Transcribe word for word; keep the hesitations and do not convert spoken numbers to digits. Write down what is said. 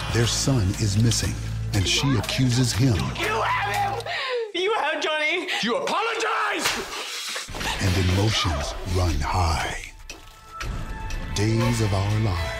Their son is missing, and she accuses him. You have him! You have Johnny! You apologize! And emotions run high. Days of Our Lives.